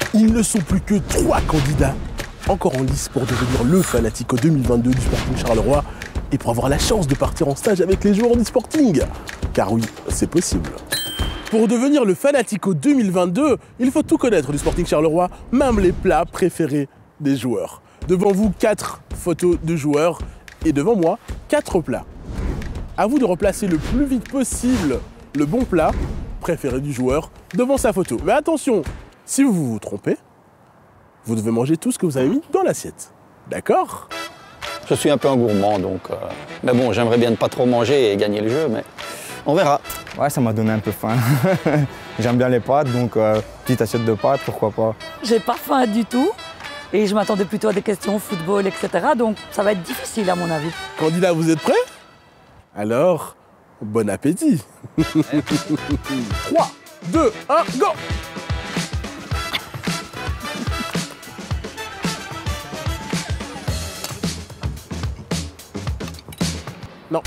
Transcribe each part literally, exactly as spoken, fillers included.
Il ne sont plus que trois candidats encore en lice pour devenir le Fanatico deux mille vingt-deux du Sporting Charleroi et pour avoir la chance de partir en stage avec les joueurs du Sporting. Car oui, c'est possible. Pour devenir le Fanatico deux mille vingt-deux, il faut tout connaître du Sporting Charleroi, même les plats préférés des joueurs. Devant vous, quatre photos de joueurs et devant moi, quatre plats. À vous de replacer le plus vite possible le bon plat préféré du joueur devant sa photo. Mais attention, si vous vous trompez, vous devez manger tout ce que vous avez mis dans l'assiette. D'accord? Je suis un peu un gourmand, donc... Euh... Mais bon, j'aimerais bien ne pas trop manger et gagner le jeu, mais on verra. Ouais, ça m'a donné un peu faim. J'aime bien les pâtes, donc euh, petite assiette de pâtes, pourquoi pas. J'ai pas faim du tout et je m'attendais plutôt à des questions football, et cetera. Donc ça va être difficile à mon avis. Candidats, vous êtes prêts? Alors, bon appétit. trois, deux, un, go! Non.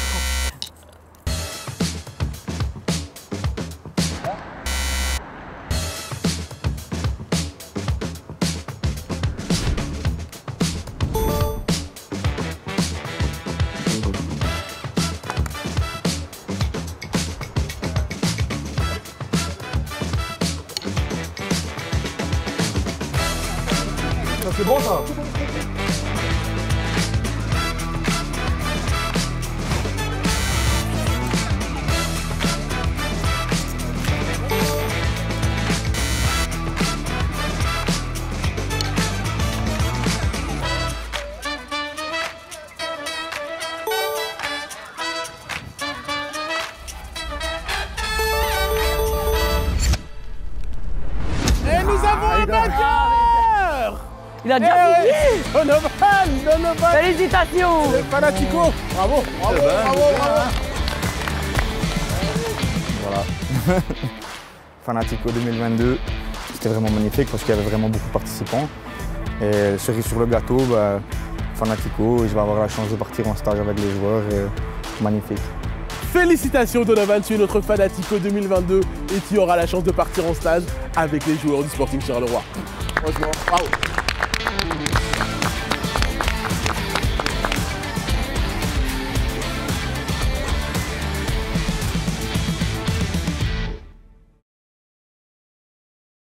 C'est bon ça. Et nous avons un vainqueur! Il a déjà fini. Donovan, Donovan. Félicitations. Les Fanatico. Bravo, bravo, bravo, bravo. Voilà. Fanatico deux mille vingt-deux, c'était vraiment magnifique parce qu'il y avait vraiment beaucoup de participants. Et cerise sur le gâteau, bah, Fanatico, je vais avoir la chance de partir en stage avec les joueurs. Et magnifique. Félicitations Donovan, tu es notre Fanatico deux mille vingt-deux et tu auras la chance de partir en stage avec les joueurs du Sporting Charleroi. Franchement, bravo.